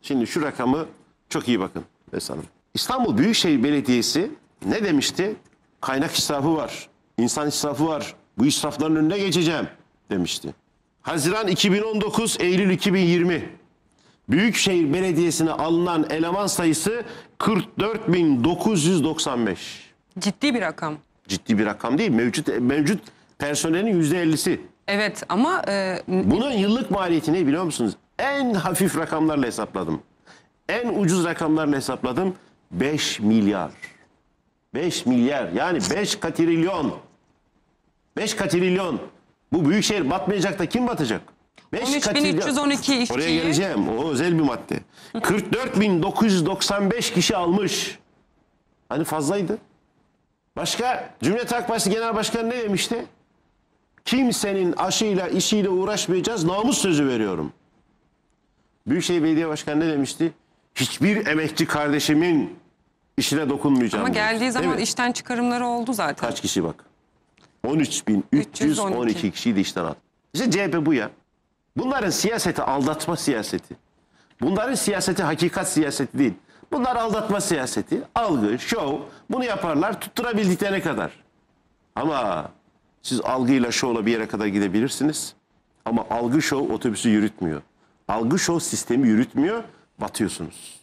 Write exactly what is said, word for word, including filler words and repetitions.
Şimdi şu rakamı çok iyi bakın Esra Hanım. İstanbul Büyükşehir Belediyesi ne demişti? Kaynak israfı var, insan israfı var. Bu israfların önüne geçeceğim demişti. Haziran iki bin on dokuz, Eylül iki bin yirmi. Büyükşehir Belediyesi'ne alınan eleman sayısı kırk dört bin dokuz yüz doksan beş. Ciddi bir rakam. Ciddi bir rakam değil. Mevcut mevcut personelin yüzde ellisi. Evet ama... E, Bunun yıllık maliyeti ne biliyor musunuz? En hafif rakamlarla hesapladım. En ucuz rakamlarla hesapladım. beş milyar. beş milyar yani beş katrilyon. beş katrilyon. Bu büyükşehir batmayacak da kim batacak? on üç bin üç yüz on iki işçiyi... Oraya geleceğim. O özel bir madde. kırk dört bin dokuz yüz doksan beş kişi almış. Hani fazlaydı. Başka Cumhuriyet Halk Partisi Genel Başkanı ne demişti? Kimsenin aşıyla işiyle uğraşmayacağız. Namus sözü veriyorum. Büyükşehir Belediye Başkanı ne demişti? Hiçbir emekçi kardeşimin işine dokunmayacağım. Ama geldiği demişti. zaman Evet. işten çıkarımları oldu zaten. Kaç kişi bak? on üç bin üç yüz on iki kişiyi de işten attı. İşte C H P bu ya. Bunların siyaseti aldatma siyaseti. Bunların siyaseti hakikat siyaseti değil. Bunlar aldatma siyaseti. Algı, şov. Bunu yaparlar tutturabildiklerine kadar. Ama siz algıyla şovla bir yere kadar gidebilirsiniz. Ama algı şov otobüsü yürütmüyor. Algı şov sistemi yürütmüyor. Batıyorsunuz.